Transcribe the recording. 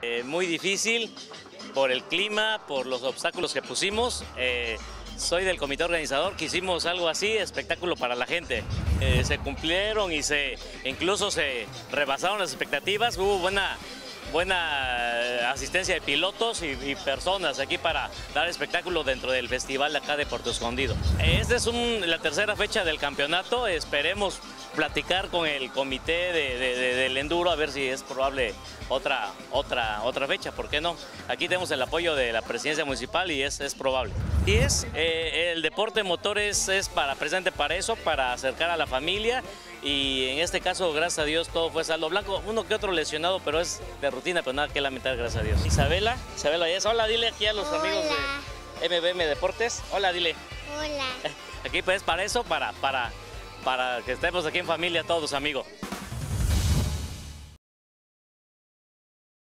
Muy difícil por el clima, por los obstáculos que pusimos. Soy del comité organizador, quisimos algo así, espectáculo para la gente. Se cumplieron y incluso se rebasaron las expectativas. Hubo buena asistencia de pilotos y personas aquí para dar espectáculo dentro del festival de acá de Puerto Escondido. Esta es la tercera fecha del campeonato. Esperemos platicar con el comité del enduro a ver si es probable otra fecha, ¿por qué no? Aquí tenemos el apoyo de la presidencia municipal y es probable. Y el deporte motor es presente para eso, para acercar a la familia, y en este caso, gracias a Dios, todo fue saldo blanco. Uno que otro lesionado, pero es de rutina, pero nada que lamentar, gracias a Dios. Isabela Díaz, hola, dile aquí a los amigos de MBM Deportes. Hola, dile. Hola. Aquí pues para eso, para que estemos aquí en familia todos, amigos.